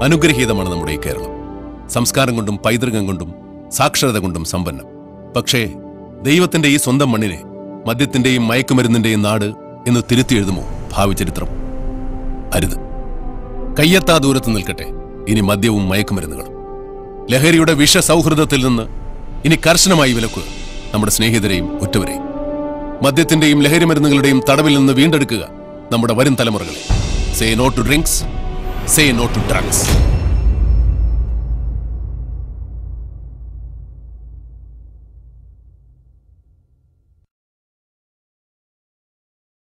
അനുഗ്രഹീതമാണ് നമ്മുടെ ഈ കേരളം. സംസ്കാരം കൊണ്ടും പൈതൃകം കൊണ്ടും സാക്ഷരത കൊണ്ടും സമ്പന്നം. പക്ഷേ ദൈവത്തിന്റെ ഈ സ്വന്തം മണ്ണിനെ മദ്യത്തിന്റെയും മയക്കുമരുന്നിന്റെയും നാട് എന്ന് തിരുത്തി എഴുതുമോ ഭാവി ചരിത്രം? അരുത്. കയ്യെത്താ ദൂരത്ത് നിൽക്കട്ടെ ഇനി മദ്യവും മയക്കുമരുന്നുകളും. ലഹരിയുടെ വിഷസൗഹൃദത്തിൽ നിന്ന് ഇനി കർശനമായി വിലക്കുക നമ്മുടെ സ്നേഹിതരെയും ഉറ്റവരെയും. മദ്യത്തിന്റെയും ലഹരി മരുന്നുകളുടെയും തടവിൽ നിന്ന് വീണ്ടെടുക്കുക നമ്മുടെ വരും തലമുറകളെ. Say no to drinks, say no to drugs.